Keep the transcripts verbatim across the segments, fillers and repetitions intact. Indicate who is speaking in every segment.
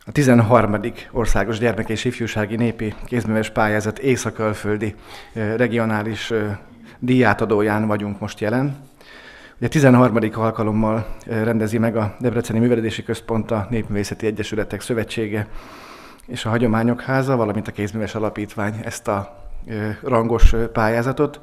Speaker 1: A tizenharmadik Országos Gyermek- és Ifjúsági Népi Kézműves Pályázat észak-alföldi regionális díjátadóján vagyunk most jelen. Ugye tizenharmadik alkalommal rendezi meg a Debreceni Művelődési Központ, a Népművészeti Egyesületek Szövetsége és a Hagyományok Háza, valamint a Kézműves Alapítvány ezt a rangos pályázatot.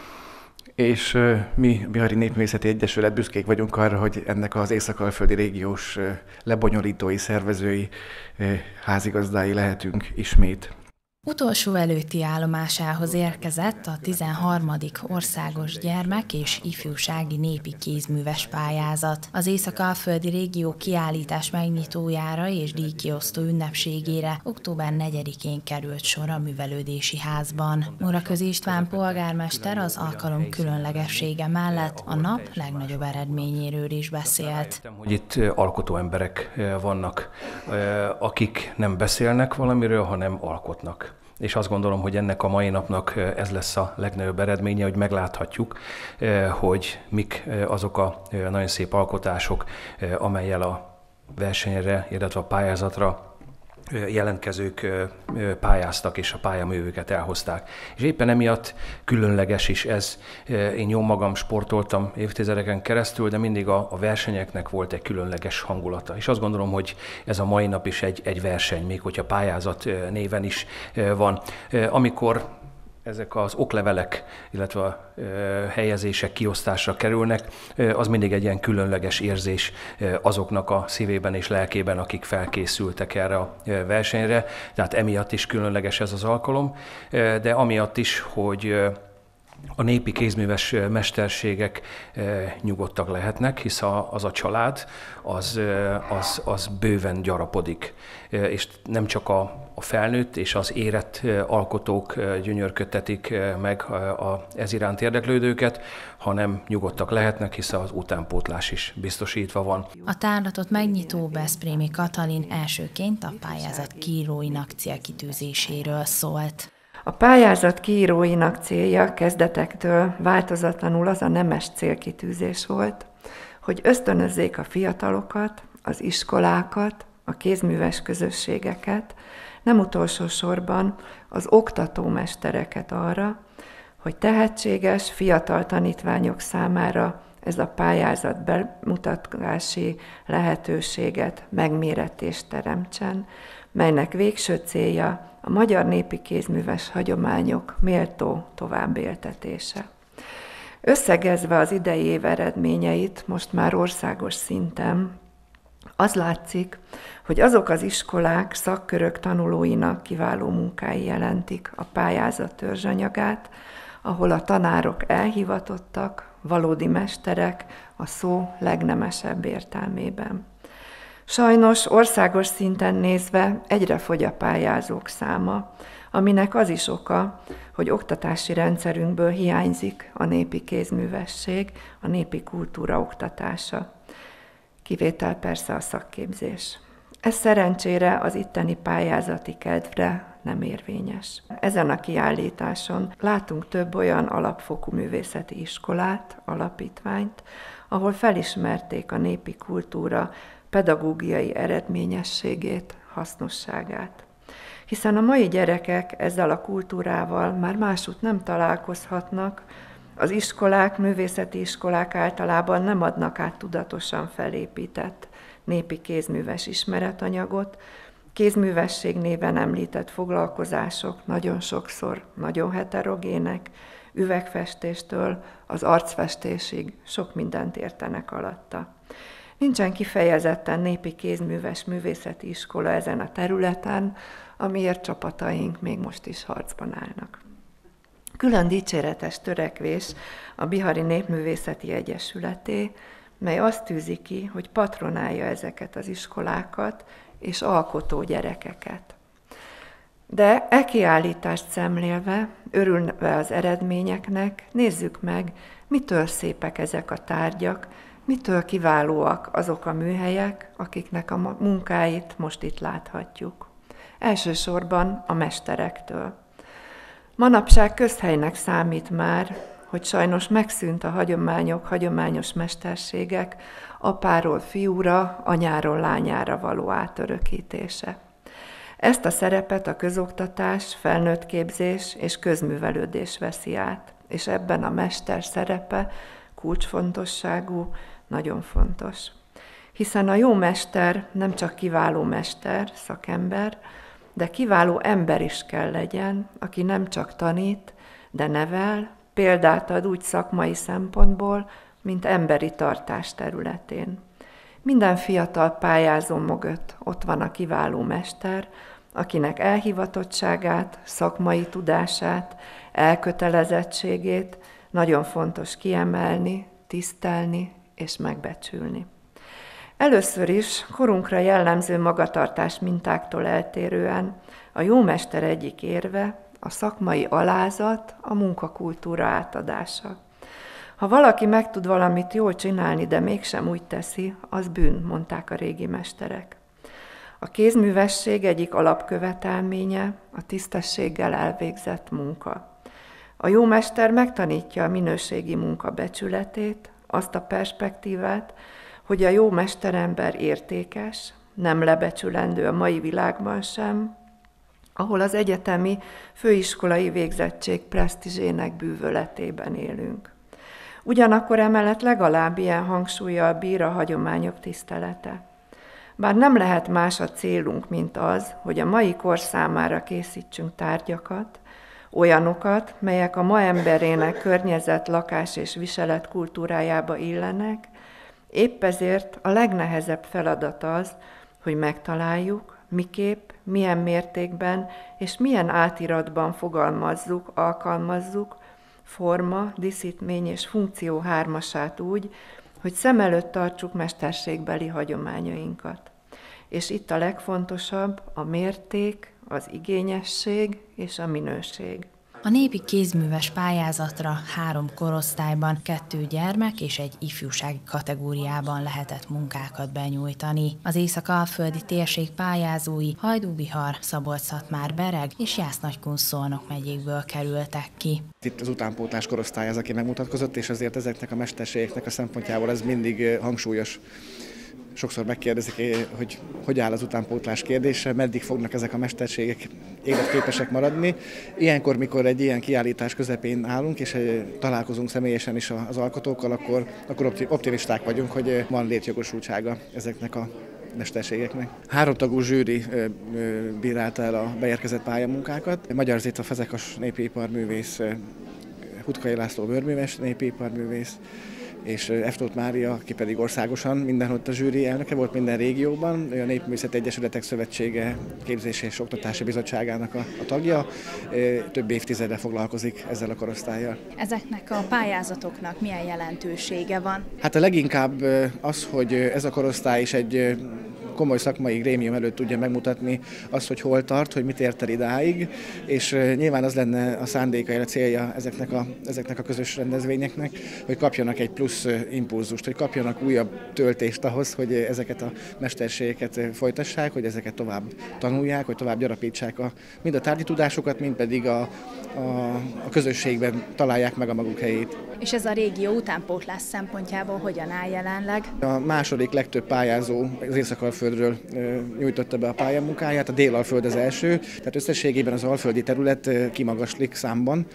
Speaker 1: És mi, a Bihari Népművészeti Egyesület büszkék vagyunk arra, hogy ennek az észak-alföldi régiós lebonyolítói, szervezői, házigazdái lehetünk ismét.
Speaker 2: Utolsó előtti állomásához érkezett a tizenharmadik Országos Gyermek- és Ifjúsági Népi Kézműves Pályázat. Az észak-alföldi régió kiállítás megnyitójára és díjkiosztó ünnepségére október negyedikén került sor a Művelődési Házban. Muraközi István polgármester az alkalom különlegessége mellett a nap legnagyobb eredményéről is beszélt.
Speaker 3: Hogy itt alkotó emberek vannak, akik nem beszélnek valamiről, hanem alkotnak. És azt gondolom, hogy ennek a mai napnak ez lesz a legnagyobb eredménye, hogy megláthatjuk, hogy mik azok a nagyon szép alkotások, amellyel a versenyre, illetve a pályázatra jelentkezők pályáztak és a pályaművőket elhozták. És éppen emiatt különleges is ez. Én jó magam sportoltam évtizedeken keresztül, de mindig a, a versenyeknek volt egy különleges hangulata. És azt gondolom, hogy ez a mai nap is egy, egy verseny, még hogyha pályázat néven is van. Amikor ezek az oklevelek, illetve a helyezések kiosztásra kerülnek, az mindig egy ilyen különleges érzés azoknak a szívében és lelkében, akik felkészültek erre a versenyre. Tehát emiatt is különleges ez az alkalom, de amiatt is, hogy a népi kézműves mesterségek nyugodtak lehetnek, hisz az a család, az, az, az bőven gyarapodik. És nem csak a, a felnőtt és az érett alkotók gyönyörködtetik meg a, ez iránt érdeklődőket, hanem nyugodtak lehetnek, hisz az utánpótlás is biztosítva van.
Speaker 2: A tárlatot megnyitó Veszprémi Katalin elsőként a pályázat kiíróinak célkitűzéséről szólt.
Speaker 4: A pályázat kiíróinak célja kezdetektől változatlanul az a nemes célkitűzés volt, hogy ösztönözzék a fiatalokat, az iskolákat, a kézműves közösségeket, nem utolsó sorban az oktatómestereket arra, hogy tehetséges, fiatal tanítványok számára ez a pályázat bemutatási lehetőséget, megméretést teremtsen, melynek végső célja a magyar népi kézműves hagyományok méltó továbbéltetése. Összegezve az idei év eredményeit most már országos szinten, az látszik, hogy azok az iskolák, szakkörök tanulóinak kiváló munkái jelentik a pályázat törzsanyagát, ahol a tanárok elhivatottak, valódi mesterek a szó legnemesebb értelmében. Sajnos országos szinten nézve egyre fogy a pályázók száma, aminek az is oka, hogy oktatási rendszerünkből hiányzik a népi kézművesség, a népi kultúra oktatása. Kivétel persze a szakképzés. Ez szerencsére az itteni pályázati kedvre nem érvényes. Ezen a kiállításon látunk több olyan alapfokú művészeti iskolát, alapítványt, ahol felismerték a népi kultúra pedagógiai eredményességét, hasznosságát. Hiszen a mai gyerekek ezzel a kultúrával már másút nem találkozhatnak, az iskolák, művészeti iskolák általában nem adnak át tudatosan felépített népi kézműves ismeretanyagot, kézművesség néven említett foglalkozások nagyon sokszor nagyon heterogének, üvegfestéstől az arcfestésig sok mindent értenek alatta. Nincsen kifejezetten népi kézműves művészeti iskola ezen a területen, amiért csapataink még most is harcban állnak. Külön dicséretes törekvés a Bihari Népművészeti Egyesületé, mely azt tűzi ki, hogy patronálja ezeket az iskolákat és alkotó gyerekeket. De e kiállítást szemlélve, örülve az eredményeknek, nézzük meg, mitől szépek ezek a tárgyak, mitől kiválóak azok a műhelyek, akiknek a munkáit most itt láthatjuk. Elsősorban a mesterektől. Manapság közhelynek számít már hogy sajnos megszűnt a hagyományok, hagyományos mesterségek apáról fiúra, anyáról lányára való átörökítése. Ezt a szerepet a közoktatás, felnőttképzés és közművelődés veszi át, és ebben a mester szerepe kulcsfontosságú, nagyon fontos. Hiszen a jó mester nem csak kiváló mester, szakember, de kiváló ember is kell legyen, aki nem csak tanít, de nevel, példát ad úgy szakmai szempontból, mint emberi tartás területén. Minden fiatal pályázó mögött ott van a kiváló mester, akinek elhivatottságát, szakmai tudását, elkötelezettségét nagyon fontos kiemelni, tisztelni és megbecsülni. Először is korunkra jellemző magatartás mintáktól eltérően a jó mester egyik érve a szakmai alázat, a munkakultúra átadása. Ha valaki meg tud valamit jól csinálni, de mégsem úgy teszi, az bűn, mondták a régi mesterek. A kézművesség egyik alapkövetelménye a tisztességgel elvégzett munka. A jó mester megtanítja a minőségi munka becsületét, azt a perspektívát, hogy a jó mesterember értékes, nem lebecsülendő a mai világban sem, ahol az egyetemi, főiskolai végzettség presztízsének bűvöletében élünk. Ugyanakkor emellett legalább ilyen hangsúllyal bír a hagyományok tisztelete. Bár nem lehet más a célunk, mint az, hogy a mai kor számára készítsünk tárgyakat, olyanokat, melyek a ma emberének környezet, lakás és viselet kultúrájába illenek, épp ezért a legnehezebb feladat az, hogy megtaláljuk, miképp, milyen mértékben és milyen átiratban fogalmazzuk, alkalmazzuk forma, díszítmény és funkció hármasát úgy, hogy szem előtt tartsuk mesterségbeli hagyományainkat. És itt a legfontosabb a mérték, az igényesség és a minőség.
Speaker 2: A népi kézműves pályázatra három korosztályban, kettő gyermek és egy ifjúsági kategóriában lehetett munkákat benyújtani. Az észak-alföldi térség pályázói Hajdú-Bihar, Szabolcs-Szatmár-Bereg és Jász-Nagykun-Szolnok megyékből kerültek ki.
Speaker 1: Itt az utánpótlás korosztály az, aki megmutatkozott, és azért ezeknek a mesterségeknek a szempontjából ez mindig hangsúlyos. Sokszor megkérdezik, hogy hogy áll az utánpótlás kérdése, meddig fognak ezek a mesterségek életképesek maradni. Ilyenkor, mikor egy ilyen kiállítás közepén állunk, és találkozunk személyesen is az alkotókkal, akkor, akkor optimisták vagyunk, hogy van létjogosultsága ezeknek a mesterségeknek. Háromtagú zsűri bírálta el a beérkezett pályamunkákat. Magyar Zita Fazekas népiparművész, Hutkai László bőrműves népiparművész, és Eftót Mária, aki pedig országosan mindenhott a zsűri elnöke volt minden régióban, ő a Népművészeti Egyesületek Szövetsége Képzési és Oktatási Bizottságának a, a tagja, több évtizedre foglalkozik ezzel a korosztállyal.
Speaker 5: Ezeknek a pályázatoknak milyen jelentősége van? Hát
Speaker 1: a leginkább az, hogy ez a korosztály is egy komoly szakmai grémium előtt tudja megmutatni azt, hogy hol tart, hogy mit ért el idáig, és nyilván az lenne a szándéka, a célja ezeknek a, ezeknek a közös rendezvényeknek, hogy kapjanak egy plusz impulzust, hogy kapjanak újabb töltést ahhoz, hogy ezeket a mesterségeket folytassák, hogy ezeket tovább tanulják, hogy tovább gyarapítsák a, mind a tárgyi tudásukat, mind pedig a, a, a közösségben találják meg a maguk helyét.
Speaker 5: És ez a régió utánpótlás szempontjából hogyan áll jelenleg?
Speaker 1: A második legtöbb pályázó az Észak-Alföldről nyújtotta be a pályamunkáját, a Dél-Alföld az első, tehát összességében az alföldi terület kimagaslik számban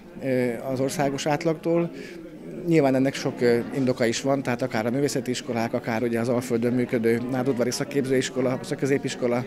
Speaker 1: az országos átlagtól. Nyilván ennek sok indoka is van, tehát akár a művészeti iskolák, akár ugye az Alföldön működő nádudvari szakképzőiskola, szakközépiskola,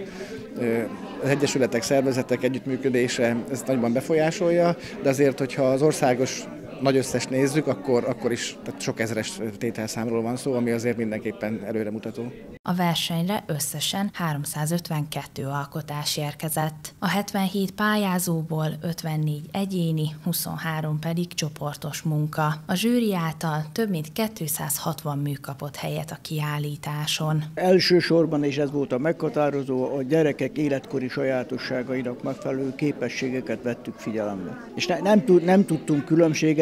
Speaker 1: az egyesületek, szervezetek együttműködése ezt nagyban befolyásolja, de azért, hogyha az országos nagy összes nézzük, akkor, akkor is tehát sok ezeres tételszámról van szó, ami azért mindenképpen előremutató.
Speaker 2: A versenyre összesen háromszázötvenkettő alkotás érkezett. A hetvenhét pályázóból ötvennégy egyéni, huszonhárom pedig csoportos munka. A zsűri által több mint kétszázhatvan mű kapott helyet a kiállításon.
Speaker 6: Elsősorban, és ez volt a meghatározó, a gyerekek életkori sajátosságainak megfelelő képességeket vettük figyelembe. És ne, nem, tud, nem tudtunk különbséget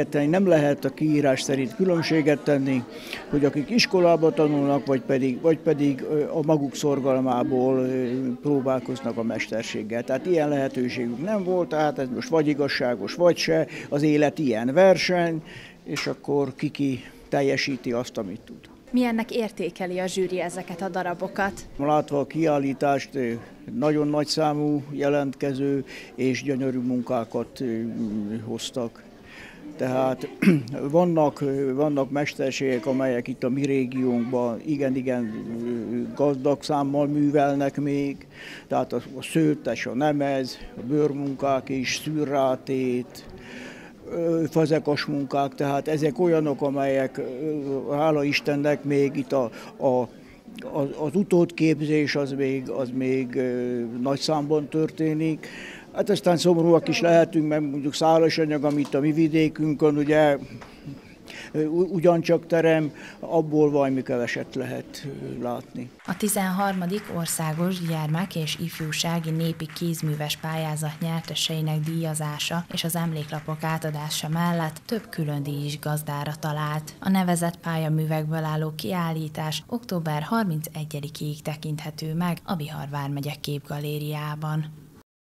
Speaker 6: különbséget tenni, nem lehet a kiírás szerint különbséget tenni, hogy akik iskolába tanulnak, vagy pedig, vagy pedig a maguk szorgalmából próbálkoznak a mesterséggel. Tehát ilyen lehetőségük nem volt, tehát ez most vagy igazságos, vagy se, az élet ilyen verseny, és akkor kiki teljesíti azt, amit tud.
Speaker 5: Milyennek értékeli a zsűri ezeket a darabokat?
Speaker 6: Látva a kiállítást, nagyon nagy számú jelentkező és gyönyörű munkákat hoztak. Tehát vannak, vannak mesterségek, amelyek itt a mi régiónkban igen-igen gazdag számmal művelnek még. Tehát a, a szőttes, a nemez, a bőrmunkák is, szürrátét, fazekas munkák, tehát ezek olyanok, amelyek, hála Istennek, még itt a, a az utódképzés az még, az még nagy számban történik. Hát aztán szomorúak is lehetünk, mert mondjuk szálas anyag, amit a mi vidékünkön ugye ugyancsak terem, abból valami keveset lehet látni.
Speaker 2: A tizenharmadik országos gyermek és ifjúsági népi kézműves pályázat nyerteseinek díjazása és az emléklapok átadása mellett több külön díj is gazdára talált. A nevezett pályaművekből álló kiállítás október harmincegyedikéig tekinthető meg a Bihar vármegye képgalériában.